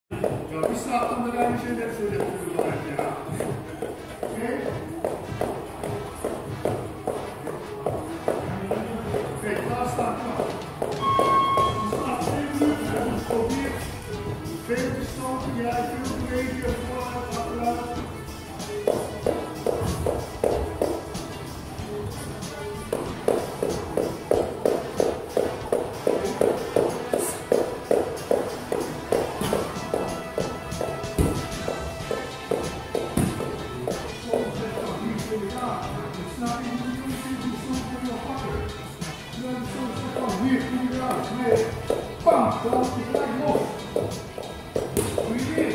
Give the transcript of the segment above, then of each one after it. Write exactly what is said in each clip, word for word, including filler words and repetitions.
Ja, wie staat dan de lijntje net zo dit ja? Oké? Oké, klaar staat maar. Je staat twee minuten, dus probeer veel te stoten, jij veel bewegen, vooruit, achteruit. Nee, bam, dan is het gelijk los. Doe je weer.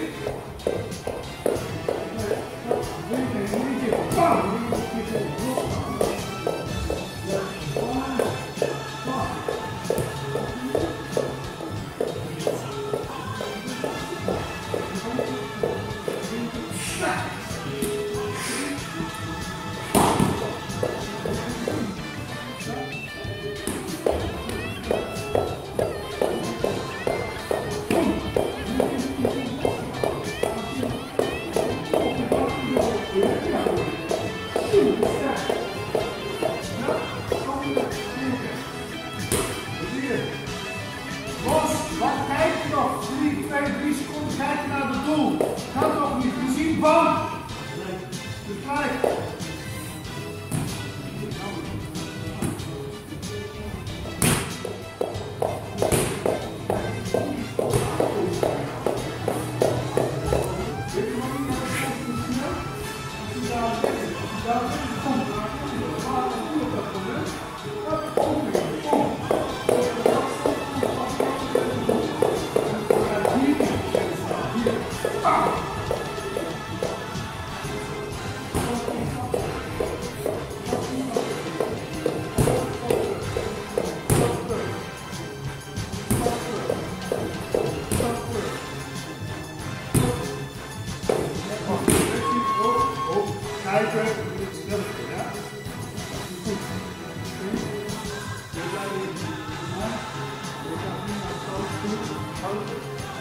Nee, dat weet je niet. Een keer, bam, dan moet je een keer los gaan. Ja, bam, bam. Wat kijk je nog? drie, twee, drie seconden kijken naar het doel. Kan nog niet. Je ziet bam. Dus gelijk. Kijken, dit is wel goed, ja? Goed. We zijn hier. We gaan nu naar het hoofd toe. Houden.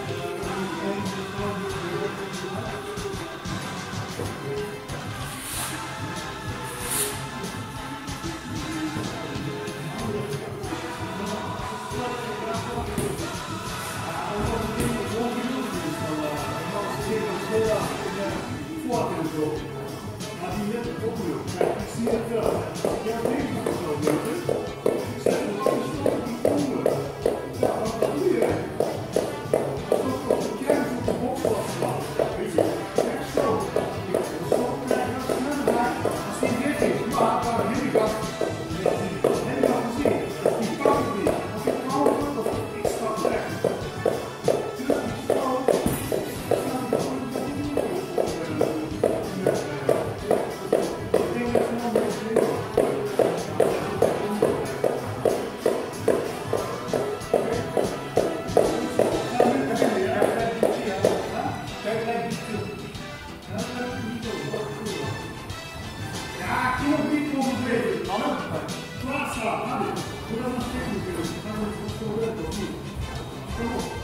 Maar die net het opgelukt. Kijk, ik zie het wel. Ja, weet je wat zo leuk is? Ik zeg, wat is dat die onder? Ja, wat doe je? Alsof de kern op de box was gevallen. Weet je? Kijk zo. Ik wil zo krijgen als je hem maakt. Als die dit is, maar waar heb ik dat? Heb je dat gezien? Die pak ik niet. Als ik nou doe, dan ik stap weg. Dus ik stap. Ja, ik wil niet concentreren. Mannen, plaats staan. Hoe dan nog steeds natuurlijk. Dan moet het zo leuk of niet. Kom op.